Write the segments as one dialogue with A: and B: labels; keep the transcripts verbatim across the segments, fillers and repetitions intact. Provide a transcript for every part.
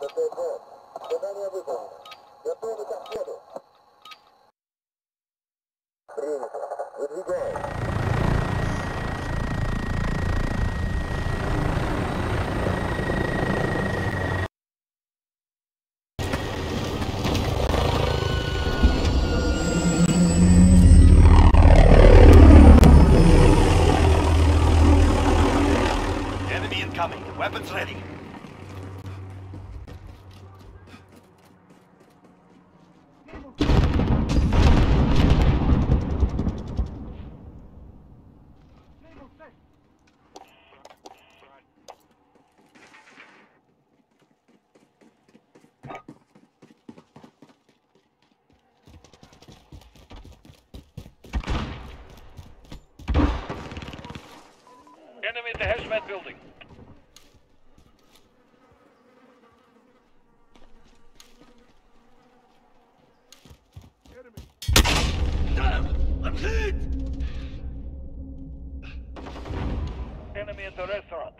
A: Задание выполнено. Готовы к отходу. Принято. Выдвигаем.
B: Enemy incoming. Weapons ready. Enemy at the hazmat building. I'm hit! Enemy at the restaurant.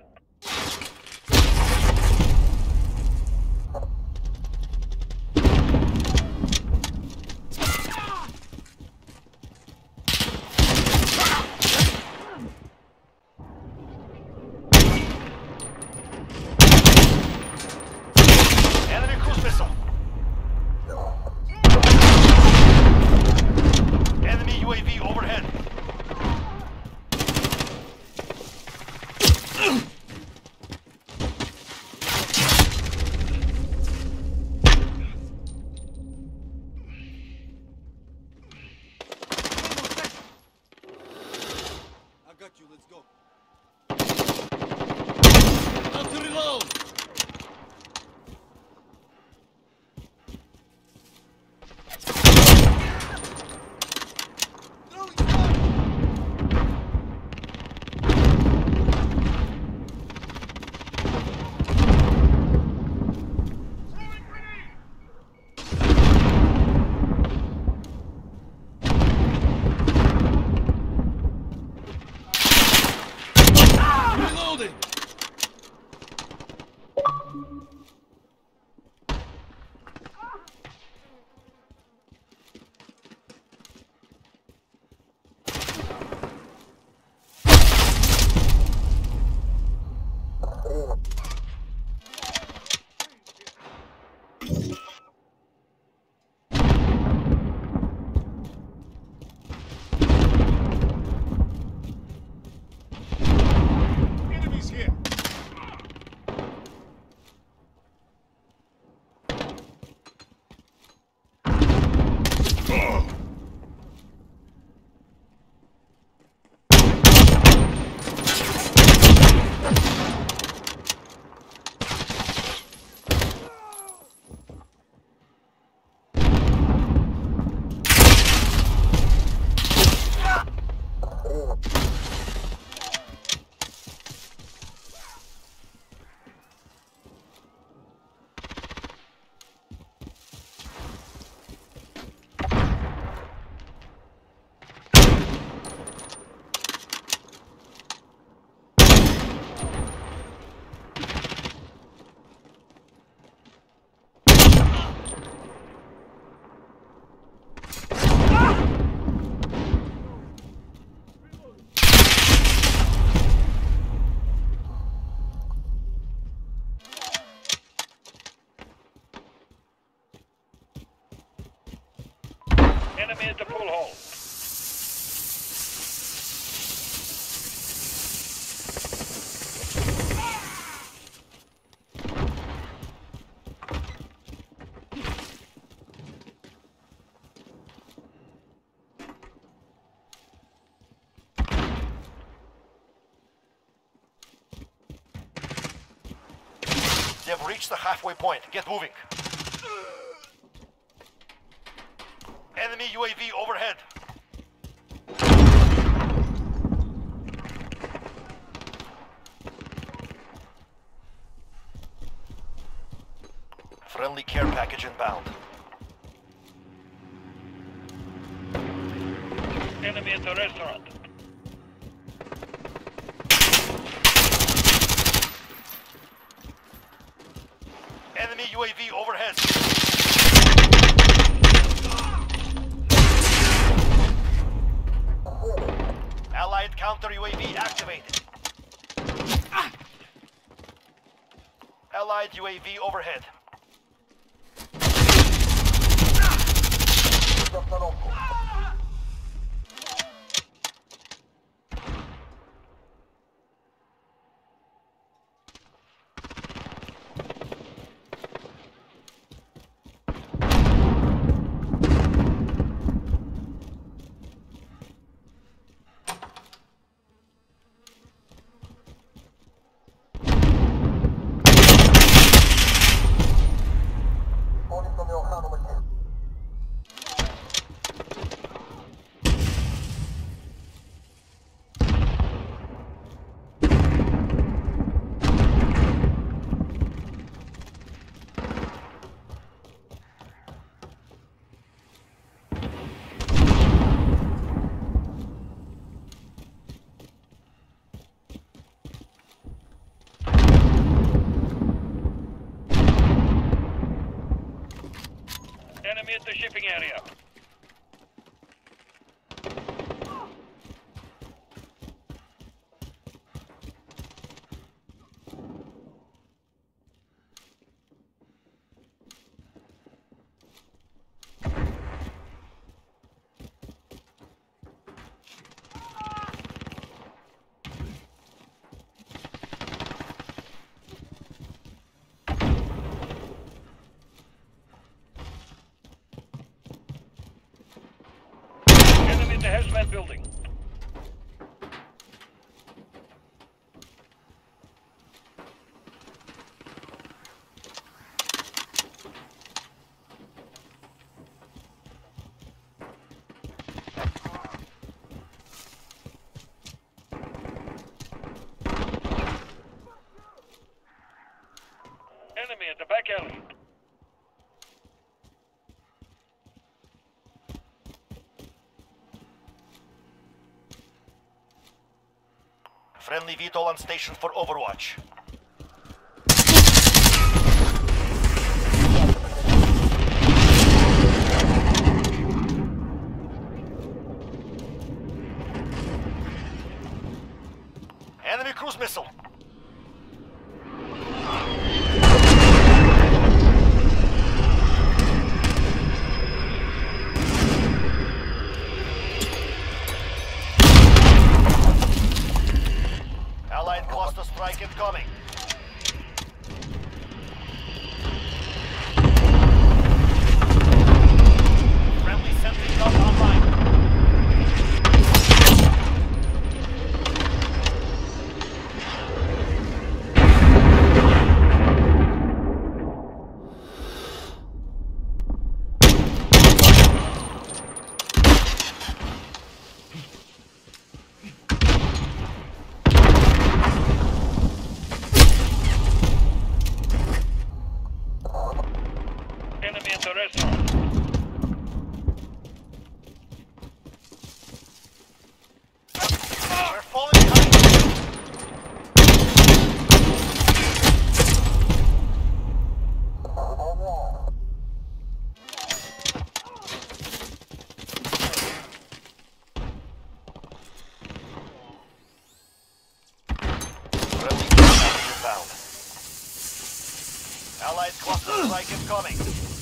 B: Enemy cruise missile. Enemy U A V overhead.
C: I got you, let's go. Out to reload! Reloading! Enemies here!
B: Enemy at the pool hall. They've reached the halfway point. Get moving. Enemy U A V overhead. Friendly care package inbound. Enemy at the restaurant. Enemy U A V overhead. Allied counter U A V activated. Allied U A V overhead. Enemy at the shipping area. The hazmat building. Enemy at the back alley. Friendly V TOL on station for Overwatch. Enemy cruise missile. Allied cluster strike incoming. Friendly sentry gun online. Enemy at the restaurant. We're falling behind. Friendly inbound. Allied cluster strike incoming.